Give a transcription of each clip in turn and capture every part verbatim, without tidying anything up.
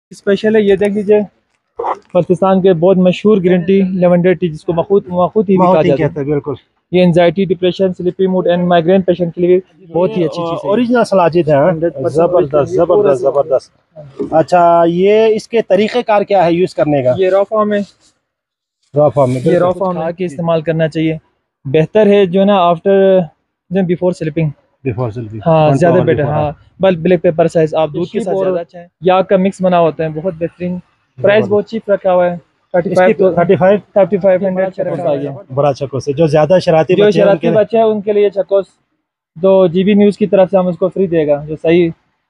Special है, ये देख लीजिए पाकिस्तान के बहुत मशहूर ग्रीन टी लेवेंडर टी, जिसको मखूत मखूत ही भी कहा जाता है। बिल्कुल, ये anxiety, depression, sleepy mood and migraine patient के लिए बहुत ही अच्छी चीज़ है। ओरिजिनल सलाजिद है। जबरदस्त जबरदस्त जबरदस्त। अच्छा, ये इसके तरीक़ेकार क्या है यूज़ करने का? ये रॉ फॉर्म है, रॉ फॉर्म में, ये रॉ फॉर्म है कि इस्तेमाल करना चाहिए। बेहतर है जो ना after before sleeping, before sleeping, हाँ ज़्यादा बेटर। हाँ, बल्ब ब्लैक पेपर साइज आप दूध के साथ ज़्यादा अच्छा है। या का मिक्स बना होता है, बहुत बेहतरीन। प्राइस बहुत चीप रखा हुआ है, thirty five thirty five thirty five hundred का रखा है। बड़ा चकोस है, जो ज़्यादा शरारती जो शरारती बच्चे हैं उनके लिए चकोस तो जीबी न्यूज़ की तरफ से हम उसको फ्री देगा, जो सही।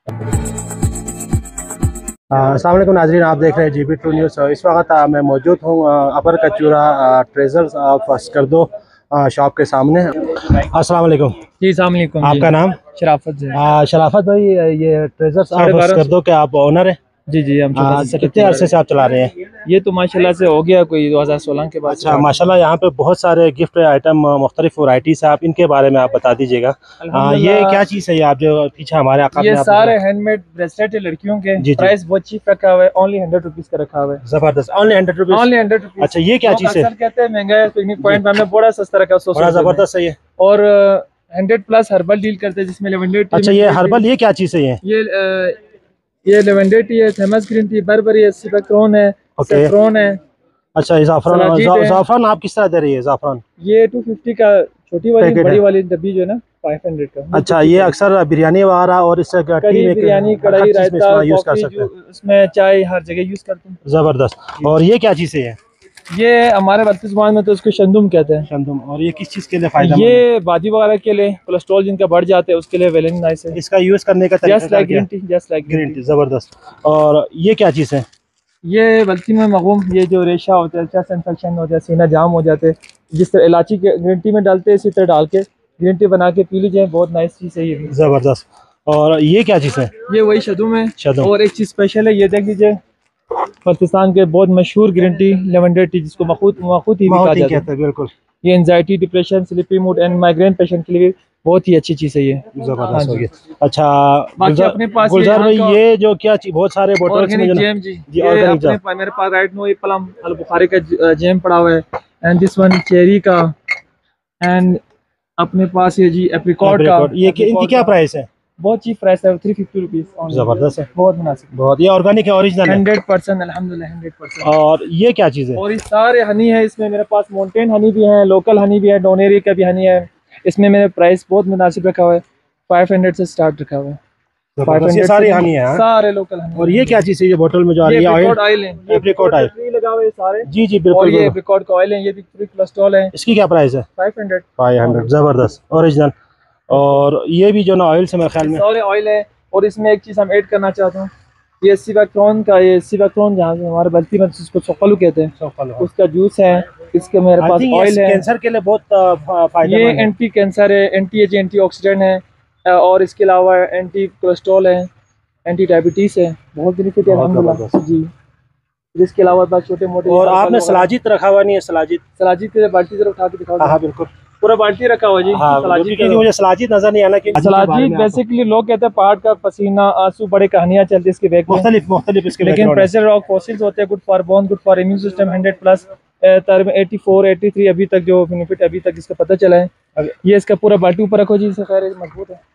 अस्सलाम वालेकुम नाज़रीन, आप देख रहे हैं जीबी टू न्यूज़। इस वक्त मैं मौजूद हूँ upper Kachura treasures of Skardu shop के सामने। अस्सलाम वालेकुम जी, अस्सलाम वालेकुम। आपका नाम? शराफत है। शराफत भाई, ये ट्रेजर्स ऑफ स्कर्दो के आप ओनर हैं? जी जी, हम कितने अरसे से आप चला रहे हैं? ये तो माशाल्लाह से हो गया कोई दो हज़ार सोलह के बाद। अच्छा माशाल्लाह, यहाँ पे बहुत सारे गिफ्ट आइटम मुख्तलिफ वैराइटीज है, आप इनके बारे में आप बता दीजिएगा। ये क्या चीज़ है ये आप जो पीछे हमारे आका? ये सारे हैंडमेड ब्रेसलेट है लड़कियों के। प्राइस बहुत चीप रखा हुआ है, ओनली हंड्रेड रुपीज का रखा हुआ है। जबरदस्त, only hundred rupees, only hundred rupees. अच्छा, ये क्या चीज़ है? कहते हैं महंगा है, पिकनिक पॉइंट पे हमने बड़ा सस्ता रखा है। बड़ा जबरदस्त है ये। और हंड्रेड प्लस हर्बल डील करते हैं जिसमें लेवेंडर टी। अच्छा, ये हर्बल, ये क्या चीज़ है ये? ये ये लेवेंडर टी है, थर्मस ग्रीन टी, बर्बरी है, सिपैक्रोन है, सैफरन है। अच्छा, ज़ाफ़रान, ज़ाफ़रान आप किस तरह दे रही है ज़ाफ़रान? ये टू फिफ्टी का छोटी वाली, बड़ी वाली डब्बी जो है ना फाइव हंड्रेड का। अच्छा, ये अक्सर बिरयानी वगैरह और इससे कढ़ी, बिरयानी, कढ़ाई, रायता, यूज़ कर सकते हैं, इसमें चाय हर जगह यूज़ करते हैं। ज़बरदस्त। और ये क्या चीज़ है ये? ये हमारे बत्तीस मान में तो उसको शंदुम कहते हैं। शंदुम। और ये किस चीज़ के लिए फायदा? ये बादी वगैरह के लिए, कोलेस्ट्रॉल जिनका बढ़ जाते हैं उसके लिए वेरी नाइस है। इसका यूज़ करने का तरीका just like green tea, just like green tea. ज़बरदस्त। और ये क्या चीज़ है? ये बल्कि में मगूम, ये जो रेशा होता है, चेस्ट इन्फेक्शन हो जाए, सीना जाम हो जाते, जिस तरह इलायची के ग्रीन टी में डालते हैं इसी तरह डाल के ग्रीन टी बना के पी लीजिए, बहुत नाइस चीज़ है ये। ज़बरदस्त। और ये क्या चीज़ है? ये वही शदुम है। शदुम। और एक चीज़ स्पेशल है, ये देख लीजिए पाकिस्तान के बहुत मशहूर ग्रीन टी लेवेंडर टी, जिसको मखूत मखूत ही भी कहा जाता है। बिल्कुल, ये anxiety, depression, sleepy mood and migraine patient के लिए बहुत ही अच्छी चीज़ है ये। जबरदस्त हो गया। अच्छा बाकी अपने पास गुलजार भाई, ये जो क्या चीज बहुत सारे बोतल्स में जेम जी, जी ये अपने पास, मेरे पास राइट नो प्लम अल बुखारी का जेम पड़ा हुआ है, एंड दिस वन चेरी का, एंड अपने पास ये जी एप्रिकॉट का। ये इनकी क्या प्राइस है? बहुत चीप प्राइस है, थ्री फिफ्टी रुपीज। जबरदस्त है, बहुत मुनासिब, बहुत। ये ऑर्गेनिक है, ओरिजिनल हंड्रेड परसेंट अल्हम्दुलिल्लाह, हंड्रेड परसेंट। और ये क्या चीज़ है? और ये सारे हनी है इसमें, मेरे पास माउंटेन हनी भी है, लोकल हनी भी है, डोनेरी का भी हनी है। इसमें मेरे प्राइस बहुत मुनासिब रखा हुआ है, फाइव हंड्रेड से स्टार्ट रखा हुआ है। फाइव हंड्रेड सारे हनी है, सारे लोकल हनी। और ये क्या चीज़ है ये बोतल में जो आ रही है? एप्रिकॉट ऑयल है, एप्रिकॉट ऑयल लगा हुआ है सारे। जी जी बिल्कुल। और ये एप्रिकॉट का ऑयल है, ये भी फ्री कोलेस्ट्रॉल है। इसकी क्या प्राइस है? Five hundred. Five hundred. जबरदस्त, ओरिजिनल। और ये भी जो ना ऑयल से मेरे ख्याल में सारे ऑयल है। और इसमें एक चीज़ हम ऐड करना चाहता हूँ, ये सिवैक्रोन का, ये सिवैक्रोन जहाँ से हमारे बल्कि में जिसको सोकलू कहते हैं, उसका जूस है। इसके मेरे पास ऑयल है, कैंसर के लिए बहुत फायदा। ये एंटी कैंसर है, एंटी एज, एंटी ऑक्सीडेंट है, और इसके अलावा एंटी कोलेस्ट्रॉल है, एंटी डायबिटीज़ है, बहुत बेनिफिट है अल्हम्दुलिल्लाह जी। जिसके अलावा बस छोटे मोटे। और आपने सलाजित रखा हुआ नहीं है? सलाजित, सलाजित के बाल्टी जरा उठा के दिखाओ। हाँ बिल्कुल, पूरा बाल्टी रखा हुआ जी। हाँ, सलाजित मुझे सलाजित नजर नहीं आना कि सलाजित बेसिकली लोग कहते हैं पहाड़ का पसीना, आंसू, बड़े कहानियां चलती है इसके बैक में, मुख्तलिफ मुख्तलिफ इसके, लेकिन प्रेशर रॉक फॉसिल्स होते हैं, good for bone, good for immune system, hundred plus तरह एटी फोर एटी थ्री अभी तक जो बेनिफिट अभी तक इसका पता चला है। ये इसका पूरा बाल्टी ऊपर रखो जी, इससे खैर मजबूत है।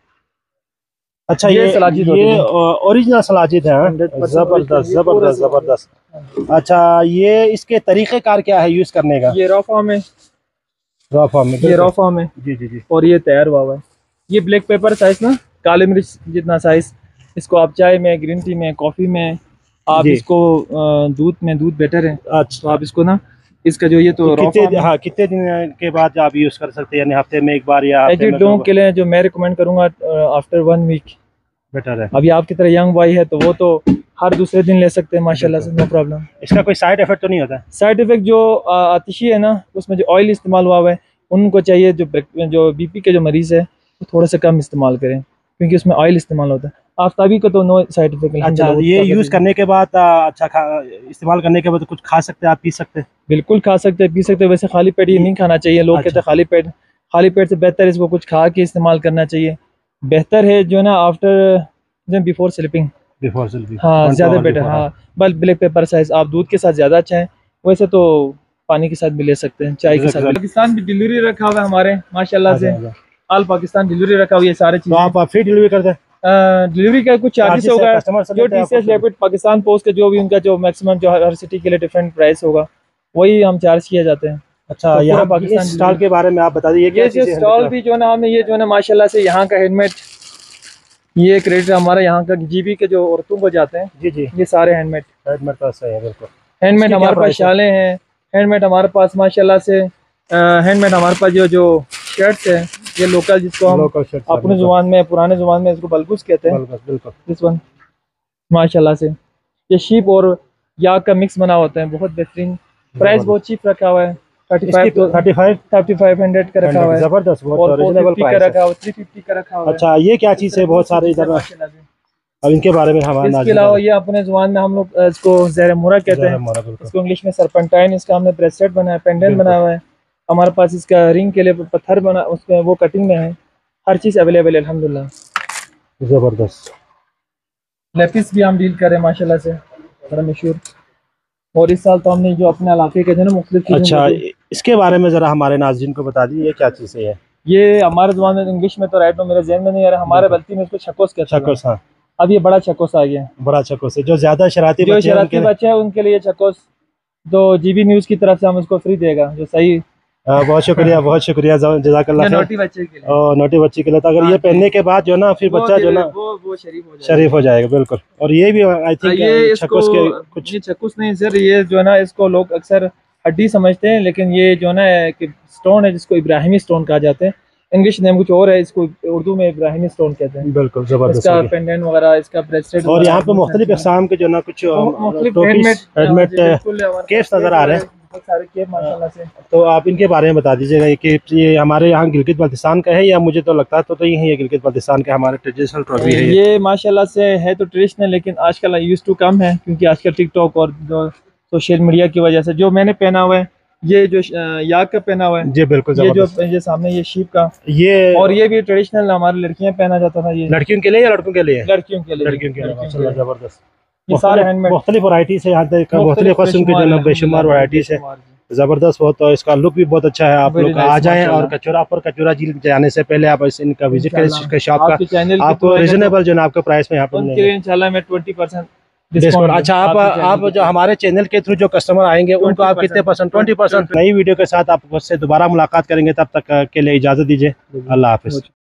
अच्छा, ये सलाजित, ये ओरिजिनल सलाजित है। जबरदस्त जबरदस्त जबरदस्त। अच्छा, ये इसके तरीक़ेकार क्या है यूज़ करने का? ये रॉ फॉर्म है, रॉ फॉर्म में, ये रॉ फॉर्म है जी जी जी। और ये तैयार हुआ हुआ है। ये ब्लैक पेपर साइज ना, काले मिर्च जितना साइज, इसको आप चाय में, ग्रीन टी में, कॉफ़ी में, आप इसको दूध में, दूध बेटर है। अच्छा, तो आप इसको ना, इसका जो ये तो, तो कितने, हाँ, कितने दिन के बाद आप यूज़ कर सकते हैं? यानी हफ्ते में एक बार या एटीट्यूड के लिए जो मैं रिकमेंड करूँगा आफ्टर वन वीक बेटर है। अभी आपकी तरह यंग बॉय है तो वो तो हर दूसरे दिन ले सकते हैं माशाल्लाह से, नो प्रॉब्लम। इसका कोई साइड इफेक्ट तो नहीं होता? साइड इफेक्ट जो आतिशी है ना, उसमें जो ऑयल इस्तेमाल हुआ हुआ है, उनको चाहिए जो जो बीपी के जो मरीज़ है वो थोड़ा सा कम इस्तेमाल करें, क्योंकि उसमें ऑयल इस्तेमाल होता है। आफ्ताबी का तो नो साइड इफेक्ट। अच्छा, ये यूज़ करने के बाद, अच्छा, इस्तेमाल करने के बाद कुछ खा सकते हैं आप, पी सकते हैं? बिल्कुल खा सकते हैं, पी सकते हैं। वैसे खाली पेट ये नहीं खाना चाहिए, लोग कहते हैं खाली पेट, खाली पेट से बेहतर इसको कुछ खा के इस्तेमाल करना चाहिए। बेहतर है जो ना after before sleeping, before selfie हाँ ज़्यादा बेटर, हाँ बल्क ब्लैक पेपर साइज आप दूध के साथ ज़्यादा अच्छा है, वैसे तो पानी के साथ भी ले सकते हैं, चाय के साथ। पाकिस्तान भी डिलीवरी रखा हुआ है हमारे माशाल्लाह से, ऑल पाकिस्तान डिलीवरी रखा हुआ है सारे चीज़। तो आप फ्री डिलीवरी करते हैं? डिलीवरी का कुछ चार्जेस होगा, जो टीसीएस रैपिड पाकिस्तान पोस्ट का जो भी उनका जो मैक्सिमम जो हर सिटी के लिए डिफरेंट प्राइस होगा वही हम चार्ज किए जाते हैं। अच्छा, तो यहाँ पाकिस्तान स्टॉल के बारे में आप बता दीजिए। ये स्टॉल भी जो है ना हमने ये जो है ना माशाल्लाह से यहाँ का हैंडमेड, ये क्रेडिट हमारा यहाँ का जीबी के जो औरतों को जाते हैं, जी जी ये सारे हैंडमेड हैंडमेड का सही है, बिल्कुल हैंडमेड हमारे पास शालें हैं, हैंडमेड हमारे पास माशाल्लाह से हैंडमेड हमारे पास जो जो शर्ट्स है ये लोकल, जिसको हम अपने जुबान में पुराने जुबान में इसको बलगुस कहते हैं, बिल्कुल दिस वन माशाल्लाह से ये शीप और याक का मिक्स बना होता है, बहुत बेहतरीन। प्राइस बहुत चीप रखा हुआ है, thirty five thirty five thirty five hundred का रखा हुआ है, जबरदस्त, बहुत रीजनेबल प्राइस का रखा हुआ है, थ्री फिफ्टी का रखा हुआ है। अच्छा, ये क्या चीज़ है? बहुत सारे इधर, अब इनके बारे में हमारे इसके अलावा ये अपने जुबान में हम लोग इसको ज़हर-ए-मुरा कहते हैं, इसको इंग्लिश में सरपेंटाइन, इसका हमने ब्रेसलेट बनाया, पेंडेंट बनाया हुआ है हमारे पास, इसका रिंग के लिए पत्थर बना उसमें वो कटिंग में है, हर चीज़ अवेलेबल है अल्हम्दुलिल्लाह, ज़बरदस्त। लेपिस भी हम डील कर रहे हैं माशाल्लाह से, बड़ा मशहूर। और इस साल तो हमने जो अपने इलाके के जो ना मुख्तलिफ। अच्छा, इसके बारे में ज़रा हमारे नाज़रीन को बता दीजिए, क्या चीज़ है? ये हमारे ज़बान में इंग्लिश में तो राइट में मेरे ज़हन में नहीं आ रहा, हमारे बल्कि में इसको छकोस कहते हैं। छकोस, हाँ। अब ये बड़ा छकोस आ गया, बड़ा छकोस है, जो ज़्यादा शरारती जो शरारती बच्चे हैं उनके लिए छकोस, तो जीबी न्यूज़ की तरफ से हम उसको फ्री देगा, जो सही। आ, बहुत शुक्रिया, बहुत शुक्रिया, जज़ाकल्लाह। नोटी बच्चे के लिए, और नोटी बच्चे के लिए, तो अगर ये पहनने के बाद जो ना फिर बच्चा जो ना वो वो शरीफ हो जाएगा, शरीफ हो जाएगा, बिल्कुल। और ये भी आई थिंक ये छकोस के कुछ, ये छकोस नहीं सर, ये जो है ना इसको लोग अक्सर हड्डी समझते हैं, लेकिन ये जो है ना कि स्टोन है जिसको इब्राहिमी स्टोन कहा जाता है, इंग्लिश नेम कुछ और है, इसको उर्दू में इब्राहिमी स्टोन कहते हैं, बिल्कुल जबरदस्त। इसका पेंडेंट वगैरह, इसका ब्रेसलेट, और यहाँ पे मुख्तलिफ इक़साम के जो ना कुछ हैंडमेड केप्स नजर आ रहे हैं, सारे केप माशाल्लाह से। तो आप इनके बारे में बता दीजिएगा कि ये हमारे यहाँ गिलगित बल्तिस्तान का है, या मुझे तो लगता है तो, तो ये गिलगित बल्तिस्तान का हमारा ट्रेडिशनल ट्रॉफी है। ये माशाल्लाह से है तो ट्रेडिशनल, लेकिन आजकल यूज टू कम है, क्योंकि आजकल टिकटॉक और जो सोशल मीडिया की वजह से। जो मैंने पहना हुआ है ये जो याक का पहना हुआ है, जी बिल्कुल, ये जो ये सामने ये शीप का, ये और ये भी ट्रेडिशनल हमारी लड़कियां पहना जाता था। ये लड़कियों के लिए या लड़कों के लिए? लड़कियों के लिए, लड़कियों के लिए, जबरदस्त। ये सारे हैंडमेड, मुख्तलिफ वैरायटीज है यहाँ तक, मुख्तलिफ किस्म के जो बेशुमार वैरायटीज है, जबरदस्त। बहुत, तो इसका लुक भी बहुत अच्छा है। आप लोग आ जाएं, और कचौरा पर कचौरा झील जाने से पहले आप इनका विजिट करें, इसका शॉप का, आपको रीजनेबल जो है आपको प्राइस में यहाँ पर इंशाल्लाह में ट्वेंटी परसेंट। अच्छा, आप आप जो हमारे चैनल के थ्रू जो कस्टमर आएंगे उनको आप कितने परसेंट? Twenty percent. नई वीडियो के साथ आप उससे दोबारा मुलाकात करेंगे, तब तक के लिए इजाजत दीजिए, अल्लाह हाफिज।